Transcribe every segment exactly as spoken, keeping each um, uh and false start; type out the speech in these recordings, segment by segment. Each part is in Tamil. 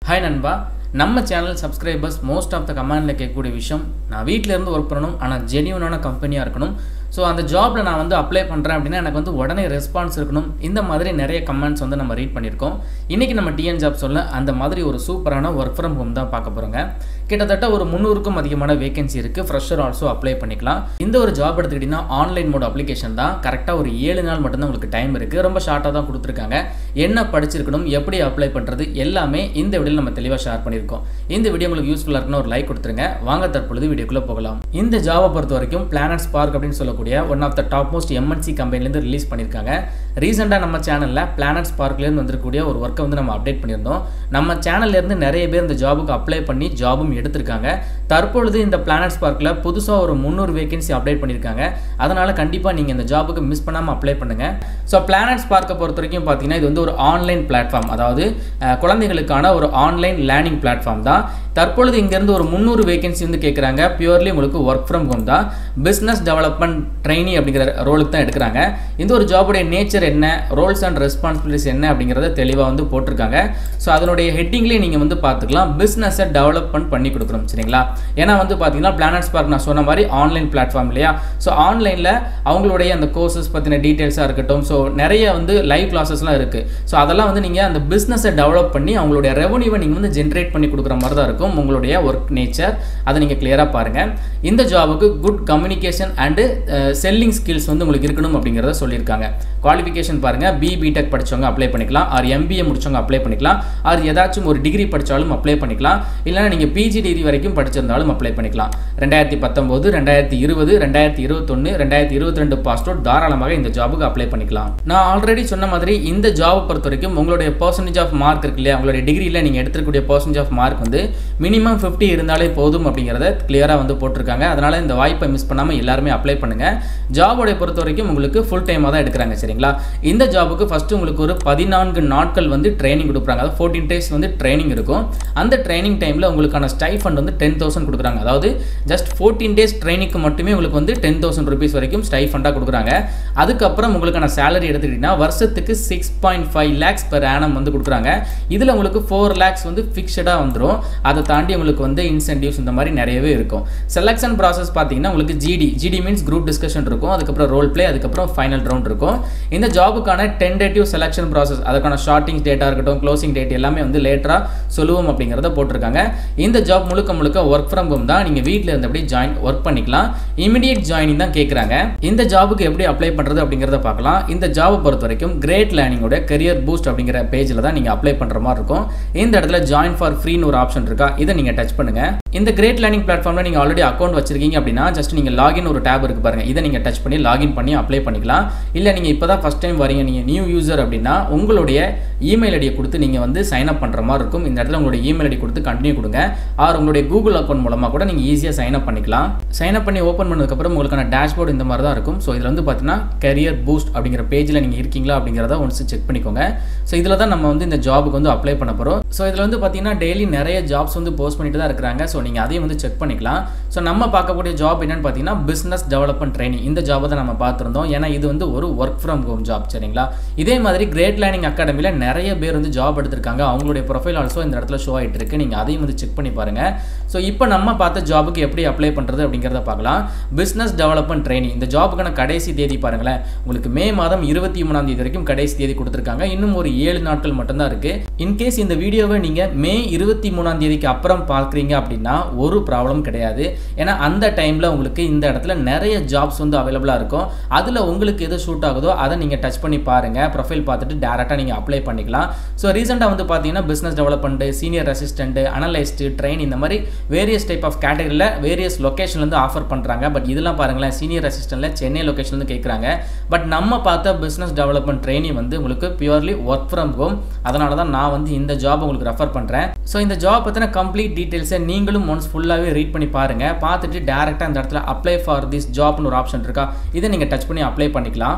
Hi Nanba, நம்ம channel subscribers most of the கமெண்ட்ல கேட்கக்கூடிய விஷயம் நான் வீட்ல இருந்து வர்க் பண்ணனும் ஆனா ஜெனியூனான கம்பெனியா இருக்கணும் சோ அந்த ஜாப்ல நான் வந்து அப்ளை பண்றேன் அப்படினா எனக்கு வந்து உடனே ரெஸ்பான்ஸ் இருக்கணும் இந்த மாதிரி நிறைய கமெண்ட்ஸ் வந்து நம்ம ரீட் பண்ணிருக்கோம் இன்னைக்கு நம்ம டிஎன் ஜாப் சொல்ல அந்த மாதிரி ஒரு சூப்பரான வர்க் ஃப்ரம் ஹோம் தான் பார்க்க போறோங்க கிட்டத்தட்ட ஒரு முந்நூறு க்கும் அதிகமான வேகன்சி இருக்கு ஃப்ரெஷர் ஆல்சோ அப்ளை பண்ணிக்கலாம் இந்த ஒரு ஜாப் எடுத்துக்கிட்டீங்கன்னா ஆன்லைன் மோட் அப்ளிகேஷன் தான் கரெக்ட்டா ஒரு ஏழு நாள் மட்டும் தான் உங்களுக்கு டைம் இருக்கு ரொம்ப ஷார்ட்டா தான் கொடுத்திருக்காங்க என்ன படிச்சிருக்கணும் எப்படி அப்ளை பண்றது எல்லாமே இந்த வீடியோல நம்ம தெளிவா ஷேர் பண்ணிருக்கோம் இந்த வீடியோ உங்களுக்கு யூஸ்ஃபுல்லா இருக்குனா ஒரு லைக் கொடுத்துருங்க வாங்க தற்பொழுது வீடியோக்குள்ள போகலாம் இந்த ஜாவா பொறுத்த வரைக்கும் பிளானட் ஸ்பார்க் அப்படினு சொல்லக்கூடிய one of the top most M N C கம்பெனில இருந்து ரிலீஸ் பண்ணிருக்காங்க ரீசன்ட்டா நம்ம சேனல்ல பிளானட் ஸ்பார்க்ல இருந்து வந்திருக்கக்கூடிய ஒரு வர்க்க வந்து நம்ம அப்டேட் பண்ணிருந்தோம் நம்ம சேனல்ல இருந்து நிறைய பேர் இந்த ஜாபுக்கு அப்ளை பண்ணி ஜாபும் எடுத்துருக்காங்க தற்பொழுது இந்த பிளானட் ஸ்பார்க்ல புதுசா ஒரு முந்நூறு வேகன்சி அப்டேட் பண்ணிருக்காங்க அதனால கண்டிப்பா நீங்க இந்த ஜாபுக்கு மிஸ் பண்ணாம அப்ளை பண்ணுங்க சோ பிளானட் ஸ்பார்க்க பொறுத்த வரைக்கும் பாத்தீங்கன்னா இது வந்து ஒரு ஆன்லைன் பிளாட்ஃபார்ம் அதாவது குழந்தைகளுக்கான ஒரு ஆன்லைன் லேர்னிங் பிளாட்ஃபார்ம் தான் தற்பொழுது இங்க இருந்து ஒரு முந்நூறு வேகன்சி வந்து கேக்குறாங்க பியூர்லி உங்களுக்கு வர்க் ஃப்ரம் ஹோம் தான் பிசினஸ் டெவலப்மென்ட் ட்ரெய்னி அப்படிங்கற ரோலுக்கு தான் எடுக்கறாங்க இந்த ஒரு ஜாபோட நேச்சர் என்ன ரோல்ஸ் அண்ட் ரெஸ்பான்சிபிலிட்டிஸ் என்ன அப்படிங்கறத தெளிவா வந்து போட்டுருக்காங்க சோ அதனுடைய ஹெட்டிங்லயே நீங்க வந்து பாத்துக்கலாம் பிசினஸை டெவலப்மென்ட் பண்ணி கொடுக்கணும் சரிங்களா ஏனா வந்து பாத்தீங்கன்னா பிளானட் ஸ்பார்க் நான் சொன்ன மாதிரி ஆன்லைன் பிளாட்ஃபார்ம் இல்லையா சோ ஆன்லைன்ல அவங்களுடைய அந்த கோர்சஸ் பத்தின டீடைல்ஸா இருக்கட்டும் சோ நிறைய வந்து லைவ் கிளாसेसலாம் இருக்கு சோ அதெல்லாம் வந்து நீங்க அந்த பிசினஸை டெவலப் பண்ணி அவங்களுடைய ரெவென்யூவை நீங்க வந்து ஜெனரேட் பண்ணி கொடுக்குற மாதிரி தான் இருக்கும் உங்களுடைய வர்க் நேச்சர் அதை நீங்க கிளியரா பாருங்க இந்த ஜாபுக்கு good communication and selling skills வந்து உங்களுக்கு இருக்கணும் அப்படிங்கறத சொல்லிருக்காங்க குவாலிஃபிகேஷன் பாருங்க பி பிடெக் படிச்சவங்க அப்ளை பண்ணிக்கலாம் ஆர் எம்பிஏ முடிச்சவங்க அப்ளை பண்ணிக்கலாம் ஆர் ஏதாச்சும் ஒரு டிகிரி படிச்சாலும் அப்ளை பண்ணிக்கலாம் இல்லனா நீங்க பிஜி டிகிரி வரைக்கும் படிச்சிருந்தாலும் அப்ளை பண்ணிக்கலாம் ரெண்டாயிரத்து பத்தொன்பது ரெண்டாயிரத்து இருபது ரெண்டாயிரத்து இருபத்தொன்று ரெண்டாயிரத்து இருபத்தி ரெண்டு பாஸ்ட் அவுட் தாராளமாக இந்த ஜாபுக்கு அப்ளை பண்ணிக்கலாம் நான் ஆல்ரெடி சொன்ன மாதிரி இந்த ஜாப் பொறுத்த வரைக்கும் உங்களுடைய பெர்சன்டேஜ் ஆஃப் மார்க் இருக்கு இல்லையா உங்களுடைய டிகிரில நீங்க எடுத்துக்கூடிய பெர்சன்டேஜ் ஆஃப் மார்க் வந்து மினிமம் ஐம்பது இருந்தாலே போதும் அப்படிங்கறத கிளியரா வந்து போட்டுருக்காங்க அதனால இந்த வாய்ப்பை மிஸ் பண்ணாம எல்லாரும் அப்ளை பண்ணுங்க ஜாபோட பொறுத்த வரைக்கும் உங்களுக்கு ஃபுல் டைமா தான் எடுக்கறாங்க சரிங்களா இந்த ஜாபுக்கு ஃபர்ஸ்ட் உங்களுக்கு ஒரு பதினான்கு நாட்கள் வந்து ட்ரெய்னிங் கொடுப்பாங்க அதாவது பதினான்கு டேஸ் வந்து ட்ரெய்னிங் இருக்கும் அந்த ட்ரெய்னிங் டைம்ல உங்களுக்கான ஸ்டைஃபண்ட் வந்து பத்தாயிரம் கொடுக்குறாங்க அதாவது ஜஸ்ட் பதினான்கு டேஸ் ட்ரெய்னிங்க்கு மட்டுமே உங்களுக்கு வந்து பத்தாயிரம் ரூபாய் வரைக்கும் ஸ்டைஃபண்டா கொடுக்குறாங்க அதுக்கு அப்புறம் உங்களுக்கான salary எடுத்துக்கிட்டீங்கன்னா வருஷத்துக்கு ஆறு புள்ளி ஐந்து lakhs per annum வந்து கொடுக்குறாங்க இதுல உங்களுக்கு நான்கு lakhs வந்து ஃபிக்ஸ்டா வந்துரும் அதை தாண்டி உங்களுக்கு வந்து இன்சென்டிவ்ஸ் இந்த மாதிரி நிறையவே இருக்கும் செலக்ஷன் process பாத்தீங்கன்னா உங்களுக்கு GD GD means group discussion இருக்கும் அதுக்கு அப்புறம் ரோல் ப்ளே அதுக்கு அப்புறம் ஃபைனல் ரவுண்ட் இருக்கும் இந்த ஜாபுக்கான டென்டேட்டிவ் செலக்ஷன் process அதுக்கான ஷார்ட்டிங் டேட்டா இருக்கட்டும் க்ளோசிங் டேட் எல்லாமே வந்து லேட்டரா சொல்லுவோம் அப்படிங்கறத போட்டுருக்காங்க இந்த ஜாப் முழுக்க முழுக்க வர்க் ஃப்ரம் ஹோம் தான் நீங்க வீட்ல இருந்தபடி ஜாயின் வர்க் பண்ணிக்கலாம் இமிடியேட் ஜாயினிங் தான் கேக்குறாங்க இந்த ஜாபுக்கு எப்படி அப்ளை பண்றது அப்படிங்கறத பார்க்கலாம் இந்த ஜாபை பொறுத்த வரைக்கும் கிரேட் லேர்னிங்கோட கரியர் பூஸ்ட் அப்படிங்கற பேஜ்ல தான் நீங்க அப்ளை பண்ற மாதிரி இருக்கும் இந்த இடத்துல ஜாயின் ஃபார் ஃப்ரீன்னு ஒரு ஆப்ஷன் இருக்கா இதை நீங்க டச் பண்ணுங்க இந்த கிரேட் லேர்னிங் பிளாட்ஃபார்ம்ல நீங்க ஆல்ரெடி அக்கவுண்ட் வச்சிருக்கீங்க அப்படினா ஜஸ்ட் நீங்க லாகின் ஒரு டாப் இருக்கு பாருங்க இதை நீங்க டச் பண்ணி லாகின் பண்ணி அப்ளை பண்ணிக்கலாம் இல்ல நீங்க இப்போதான் ஃபர்ஸ்ட் டைம் வரீங்க நீங்க நியூ யூசர் அப்படினா உங்களுடைய இமெயில் ஐடியை கொடுத்து நீங்க வந்து சைன் அப் பண்ற மாதிரி இருக்கும் இந்த இடத்துல உங்களுடைய இமெயில் ஐடி கொடுத்து கண்டினியூ கொடுங்க ஆர் உங்களுடைய கூகுள் அக்கவுண்ட் மூலமா கூட நீங்க ஈஸியா சைன் அப் பண்ணிக்கலாம் சைன் அப் பண்ணி ஓபன் பண்ணதுக்கு அப்புறம் உங்களுக்கான டேஷ்போர்ட் இந்த மாதிரி தான் இருக்கும் சோ இதுல வந்து பாத்தீங்கன்னா கரியர் பூஸ்ட் அப்படிங்கற பேஜ்ல நீங்க இருக்கீங்களா அப்படிங்கறத ஒன்ஸ் செக் பண்ணிக்கோங்க சோ இதுல தான் நம்ம வந்து இந்த ஜாபுக்கு வந்து அப்ளை பண்ண போறோம் சோ இதுல வந்து பாத்தீங்கன்னா டெய்லி நிறைய ஜாப்ஸ் வந்து போஸ்ட் பண்ணிட்டு தான் இருக்காங்க சோ நீங்க அதையும் வந்து செக் பண்ணிக்கலாம் சோ நம்ம பார்க்கக்கூடிய ஜாப் என்னன்னு பாத்தீங்கன்னா பிசினஸ் டெவலப்மென்ட் ட்ரெய்னிங் இந்த ஜாபை தான் நம்ம பார்த்திருந்தோம் ஏனா இது வந்து ஒரு வர்க் ஃப்ரம் ஹோம் ஜாப் சரிங்களா இதே மாதிரி கிரேட் லேர்னிங் அகாடமில நிறைய பேர் வந்து ஜாப் எடுத்துருக்காங்க அவங்களுடைய ப்ரொஃபைல் ஆல்சோ இந்த இடத்துல ஷோ ஆயிட்டு இருக்கு நீங்க அதையும் வந்து செக் பண்ணி பாருங்க சோ இப்போ நம்ம பார்த்த ஜாபுக்கு எப்படி அப்ளை பண்றது அப்படிங்கறத பார்க்கலாம் பிசினஸ் டெவலப்மென்ட் ட்ரெய்னிங் இந்த ஜாபுக்கான கடைசி தேதி பாருங்களே உங்களுக்கு மே மாதம் இருபத்தி மூன்றாம் தேதி வரைக்கும் கடைசி தேதி கொடுத்திருக்காங்க இன்னும் ஒரு ஏழு நாட்கள் மட்டும் தான் இருக்கு இன் கேஸ் இந்த வீடியோவை நீங்க மே இருபத்தி மூன்றாம் தேதிக்கு அப்புறம் பார்க்கறீங்க அப்படினா ஒரு ப்ராப்ளம் கிடையாது ஏனா அந்த டைம்ல உங்களுக்கு இந்த இடத்துல நிறைய ஜாப்ஸ் வந்து அவேலபிளா இருக்கும் அதுல உங்களுக்கு எது சூட் ஆகுதோ அதை நீங்க டச் பண்ணி பாருங்க ப்ரொஃபைல் பார்த்துட்டு டைரக்டா நீங்க அப்ளை பண்ணிக்கலாம் சோ ரீசன்ட்டா வந்து பாத்தீங்கன்னா business development senior assistant analyst train இந்த மாதிரி வேரியஸ் டைப் ஆஃப் கேட்டகரியில வேரியஸ் லொகேஷன்ல இருந்து ஆஃபர் பண்றாங்க பட் இதெல்லாம் பாருங்களேன் சீனியர் அசிஸ்டன்ட்ல சென்னை லொகேஷன்ல இருந்து கேக்குறாங்க பட் நம்ம பார்த்த பிசினஸ் டெவலப்மென்ட் ட்ரெய்னிங் வந்து உங்களுக்கு பியூர்லி வர்க் ஃப்ரம் ஹோம் அதனால தான் நான் வந்து இந்த ஜாப் உங்களுக்கு ரெஃபர் பண்றேன் சோ இந்த ஜாப் பத்தின கம்ப்ளீட் டீடைல்ஸை நீங்களும் ஒன்ஸ் ஃபுல்லாவே ரீட் பண்ணி பாருங்க பார்த்துட்டு டைரக்டா இந்த இடத்துல அப்ளை ஃபார் திஸ் ஜாப்னு ஒரு ஆப்ஷன் இருக்கா இதை நீங்க டச் பண்ணி அப்ளை பண்ணிக்கலாம்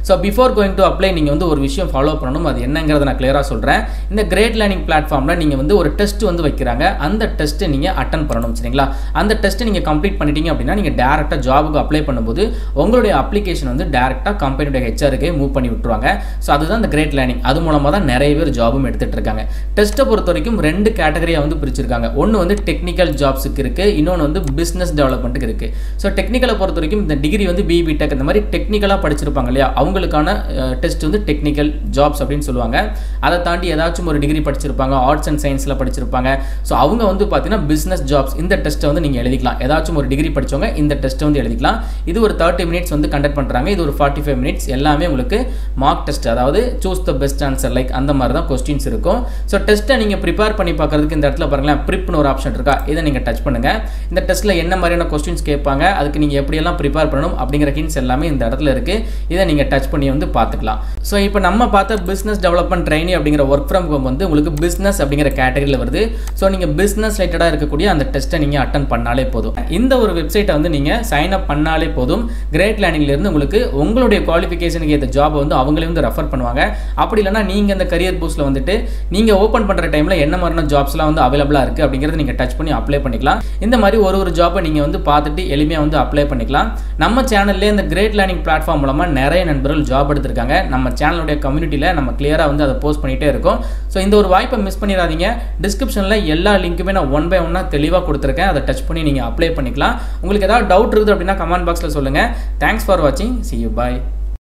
so before going to apply நீங்கள் வந்து ஒரு விஷயம் ஃபாலோ பண்ணணும். அது என்னங்கிறத நான் கிளியராக சொல்கிறேன். இந்த கிரேட் லேர்னிங் பிளாட்ஃபார்மில் நீங்கள் வந்து ஒரு டெஸ்ட் வந்து வைக்கிறாங்க. அந்த டெஸ்ட்டை நீங்கள் அட்டன் பண்ணணும். சரிங்களா? அந்த டெஸ்ட்டை நீங்கள் கம்ப்ளீட் பண்ணிட்டீங்க அப்படின்னா நீங்கள் டேரெக்டாக ஜாபுக்கு அப்ளை பண்ணும்போது உங்களுடைய அப்ளிகேஷன் வந்து டேரெக்டாக கம்பெனியோட ஹெச்ஆருக்கு மூவ் பண்ணி விட்டுருவாங்க. ஸோ அதுதான் இந்த கிரேட் லேர்னிங். அது மூலமாக தான் நிறைய பேர் ஜாபும் எடுத்துகிட்டு இருக்காங்க. டெஸ்ட்டை பொறுத்த வரைக்கும் ரெண்டு கேட்டகரியாக வந்து பிரிச்சிருக்காங்க. ஒன்று வந்து டெக்னிக்கல் ஜாப்ஸுக்கு இருக்குது, இன்னொன்று வந்து பிஸ்னஸ் டெவலப்மெண்ட்டுக்கு இருக்குது. ஸோ டெக்னிக்கலை பொறுத்த வரைக்கும் இந்த டிகிரி வந்து பிபி டெக் இந்த மாதிரி டெக்னிக்கலாக படிச்சிருப்பாங்க இல்லையா, அவங்களுக்கான டெஸ்ட் வந்து டெக்னிக்கல் ஜாப்ஸ் அப்படின்னு சொல்லுவாங்க. அதை தாண்டி ஏதாச்சும் ஒரு டிகிரி படிச்சிருப்பாங்க, ஆர்ட்ஸ் அண்ட் சயின்ஸில் படிச்சிருப்பாங்க. ஸோ அவங்க வந்து பார்த்தீங்கன்னா பிஸ்னஸ் ஜாப்ஸ் இந்த டெஸ்ட்டை வந்து நீங்கள் எழுதிக்கலாம். ஏதாச்சும் ஒரு டிகிரி படித்தவங்க இந்த டெஸ்ட்டை வந்து எழுதிக்கலாம். இது ஒரு தேர்ட்டி மினிட்ஸ் வந்து கண்டக்ட் பண்ணுறாங்க. இது ஒரு ஃபார்ட்டி ஃபைவ் மினிட்ஸ் எல்லாமே உங்களுக்கு மார்க் டெஸ்ட், அதாவது choose the best answer like அந்த மாதிரி தான் கொஸ்டின்ஸ் இருக்கும். ஸோ டெஸ்ட்டை நீங்கள் ப்ரிப்பேர் பண்ணி பார்க்கறதுக்கு இந்த இடத்துல பாருங்களேன், ப்ரிப்னு ஒரு ஆப்ஷன் இருக்கா, இதை நீங்கள் டச் பண்ணுங்கள். இந்த டெஸ்ட்டில் என்ன மாதிரியான கொஸ்டின்ஸ் கேட்பாங்க, அதுக்கு நீங்கள் எப்படியெல்லாம் ப்ரிப்பேர் பண்ணணும் அப்படிங்கிற ஹிண்ட்ஸ் எல்லாமே இந்த இடத்துல இருக்குது. இதை நீங்கள் டச் பண்ணி வந்து பார்த்துக்கலாம். ஸோ இப்போ நம்ம பார்த்த பிஸ்னஸ் டெவலப்மெண்ட் ட்ரைனிங் அப்படிங்கிற ஒர்க் ஃப்ரம் ஹோம் வந்து உங்களுக்கு பிஸ்னஸ் அப்படிங்கிற கேட்டகரியில் வருது. ஸோ நீங்கள் பிஸ்னஸ் ரிலேட்டடாக இருக்கக்கூடிய அந்த டெஸ்ட்டை நீங்கள் அட்டன் பண்ணாலே போதும். இந்த ஒரு வெப்சைட்டை வந்து நீங்கள் சைன் அப் பண்ணாலே போதும். கிரேட் லேர்னிங்லேருந்து உங்களுக்கு உங்களுடைய குவாலிஃபிகேஷனுக்கு ஏற்ற ஜாப் வந்து அவங்களே வந்து ரெஃபர் பண்ணுவாங்க. அப்படி இல்லைனா நீங்கள் இந்த கரியர் பூஸ்ட்டில் வந்துட்டு நீங்கள் ஓப்பன் பண்ணுற டைமில் என்ன மாதிரியான ஜாப்ஸ்லாம் வந்து அவைலபிளாக இருக்குது அப்படிங்கிறத நீங்கள் டச் பண்ணி அப்ளை பண்ணிக்கலாம். இந்த மாதிரி ஒரு ஒரு ஜாப்பை நீங்கள் வந்து பார்த்துட்டு எளிமையாக வந்து அப்ளை பண்ணிக்கலாம். நம்ம சேனல்லே இந்த கிரேட் லேர்னிங் பிளாட்ஃபார்ம் மூலமாக நிறைய நண்பர்கள் ஜாப் எடுத்திருக்காங்க. நம்ம சேனலுடைய கம்யூனிட்டியில் நம்ம கிளியராக வந்து அதை போஸ்ட் பண்ணிகிட்டே இருக்கோம். ஸோ இந்த ஒரு வாய்ப்பை மிஸ் பண்ணிடாதீங்க. டிஸ்கிரிப்ஷனில் எல்லா லிங்க்குமே நான் ஒன் பை ஒன்னாக தெளிவாக கொடுத்துருக்கேன். அதை டச் பண்ணி நீங்கள் அப்ளை பண்ணிக்கலாம். உங்களுக்கு ஏதாவது டவுட் இருக்குது அப்படின்னா கமெண்ட் பாக்ஸில் சொல்லுங்கள். தேங்க்ஸ் ஃபார் வாட்சிங். See you. Bye.